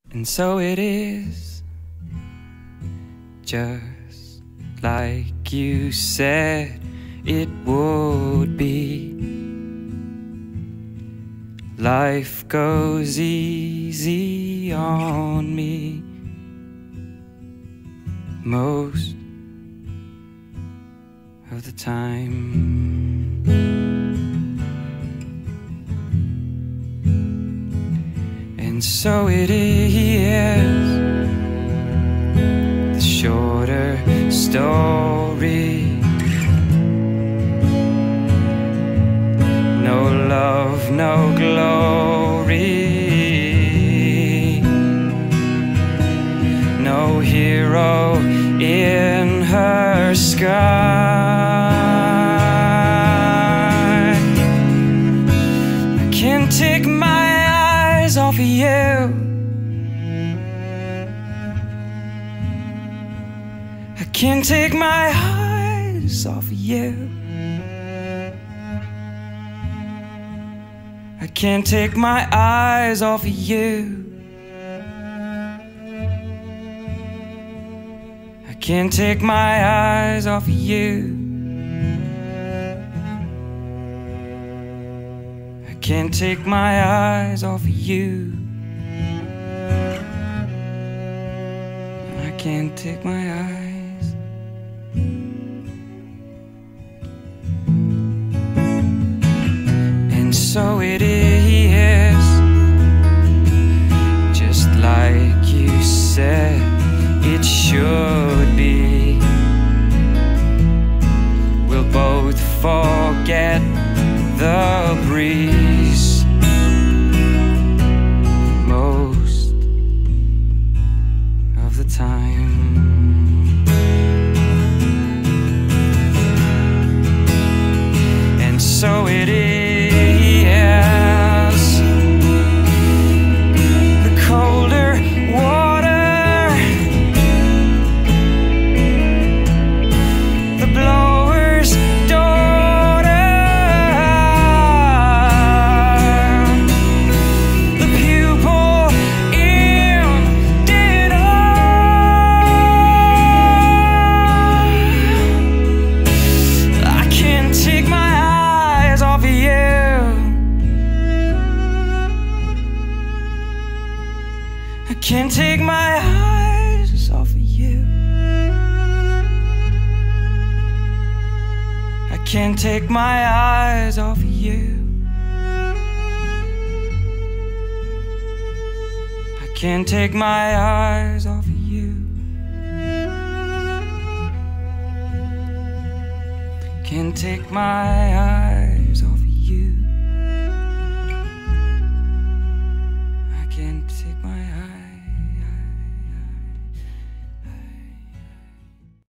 And so it is, just like you said it would be. Life goes easy on me most of the time. And so it is, the shorter story. No love, no glory, no hero in her sky. I can't take my eyes off of you. I can't take my eyes off of you. I can't take my eyes off of you. I can't take my eyes off of you. I can't take my eyes off of you. I can't take my eyes. And so it is, just like you said it should be. We'll both forget the breeze most of the time. And so it is, the colder water, the blower's daughter, the pupil in dinner. I can't take my eyes off of you. I can't take my eyes off of you. I can't take my eyes off of you. I can't take my eyes off of you. Can't take my eyes off of you. I can't take my eyes.